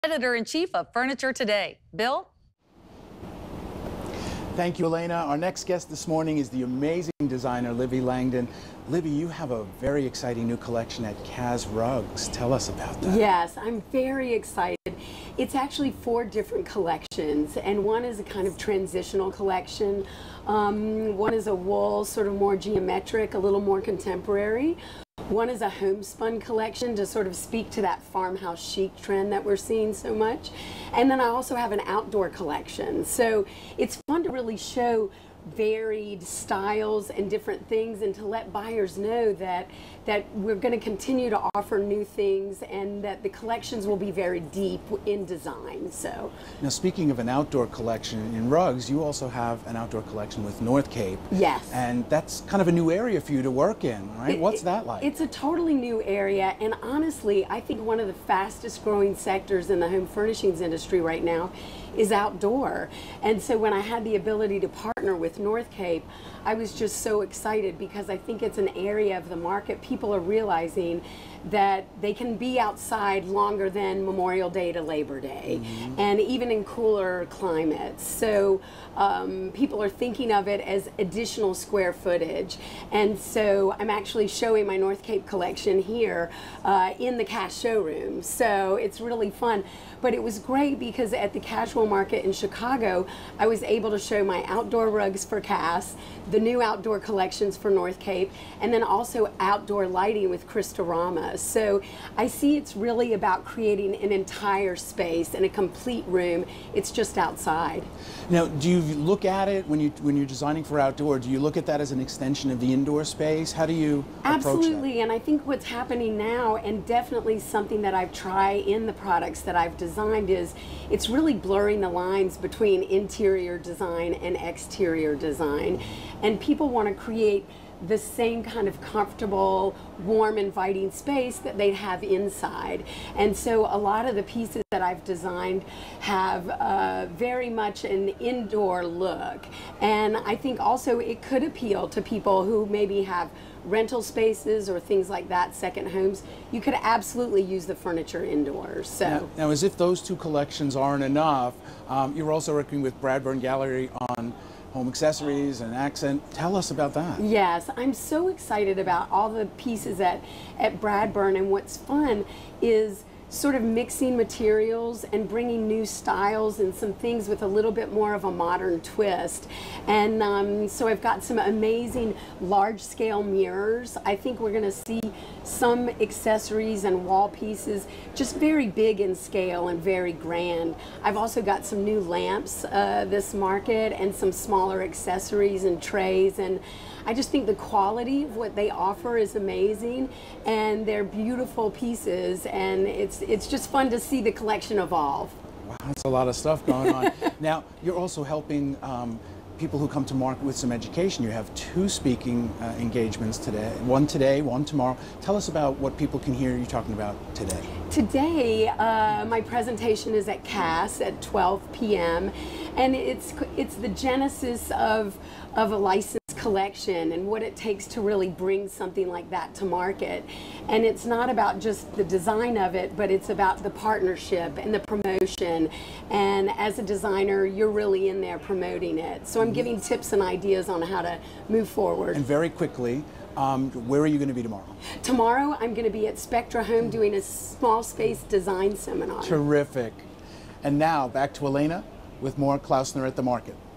Editor-in-Chief of Furniture Today. Bill? Thank you, Elena. Our next guest this morning is the amazing designer, Livy Langdon. Livy, you have a very exciting new collection at Kaz Rugs. Tell us about that. Yes, I'm very excited. It's actually 4 different collections, and one is a kind of transitional collection. One is a wool, sort of more geometric, a little more contemporary. One is a homespun collection to sort of speak to that farmhouse chic trend that we're seeing so much. And then I also have an outdoor collection. So it's fun to really show varied styles and different things, and to let buyers know that we're going to continue to offer new things, and that the collections will be very deep in design. So now, speaking of an outdoor collection in rugs, you also have an outdoor collection with North Cape. Yes. And that's kind of a new area for you to work in, right? What's that like? It's a totally new area, and honestly, I think one of the fastest growing sectors in the home furnishings industry right now is outdoor. And so when I had the ability to partner with North Cape, I was just so excited, because I think it's an area of the market people are realizing that they can be outside longer than Memorial Day to Labor Day, and even in cooler climates. So people are thinking of it as additional square footage. And so I'm actually showing my North Cape collection here in the Cash showroom. So it's really fun. But it was great because at the Casual Market in Chicago, I was able to show my outdoor rugs for Cass, the new outdoor collections for North Cape, and then also outdoor lighting with Cristorama. So I see it's really about creating an entire space and a complete room. It's just outside. Now, do you look at it when you're designing for outdoor? Do you look at that as an extension of the indoor space? How do you approach that? Absolutely, and I think what's happening now, and definitely something that I've tried in the products that I've designed, is it's really blurring the lines between interior design and exterior design. And people want to create the same kind of comfortable, warm, inviting space that they have inside. And so a lot of the pieces that I've designed have very much an indoor look. And I think also it could appeal to people who maybe have rental spaces or things like that, second homes. You could absolutely use the furniture indoors. So now, as if those 2 collections aren't enough, you're also working with Bradburn Gallery on home accessories and accent. Tell us about that. Yes, I'm so excited about all the pieces at Bradburn, and what's fun is sort of mixing materials and bringing new styles and some things with a little bit more of a modern twist. And so I've got some amazing large-scale mirrors. I think we're going to see some accessories and wall pieces just very big in scale and very grand. I've also got some new lamps this market, and some smaller accessories and trays, and I just think the quality of what they offer is amazing, and they're beautiful pieces, and it's just fun to see the collection evolve. Wow, that's a lot of stuff going on. Now, you're also helping people who come to market with some education. You have 2 speaking engagements today, one tomorrow. Tell us about what people can hear you talking about today. Today, my presentation is at Cass at 12 p.m. and it's the genesis of a licensed collection and what it takes to really bring something like that to market. And it's not about just the design of it, but it's about the partnership and the promotion. And as a designer, you're really in there promoting it. So I'm giving tips and ideas on how to move forward. And very quickly, where are you going to be tomorrow? Tomorrow, I'm going to be at Spectra Home doing a small space design seminar. Terrific. And now back to Elena with more Klausner at the Market.